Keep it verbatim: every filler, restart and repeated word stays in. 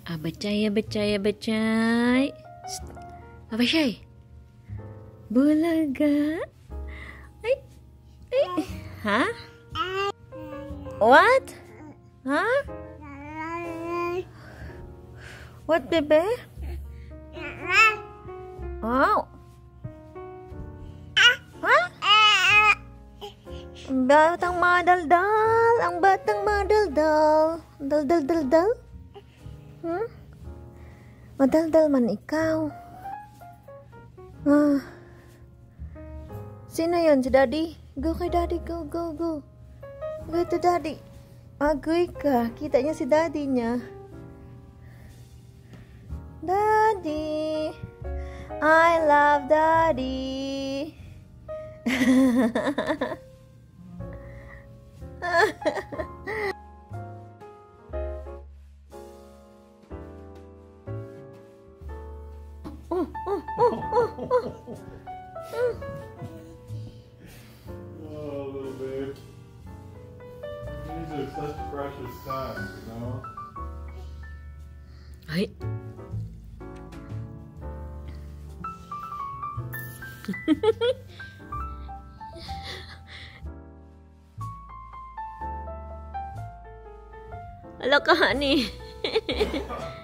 Abacay, abacay, abacay. Abacay. Bulaga. Ay, ay. Huh? What? Huh? What, bebe? Oh. Huh? Ang batang madaldal. Ang batang madaldal. Dal-dal-dal-dal. Hmm? Madaldal man ikaw. Ah. Sino yun? Si Daddy? Go kay Daddy. Go, go, go. Go to Daddy. Agoy ka. Kita niya si Daddy niya. Daddy. I love Daddy. Oh, oh, oh, oh, oh. Mm. Oh, little babe. These are such precious times, you know? Ay. Hello ka, honey.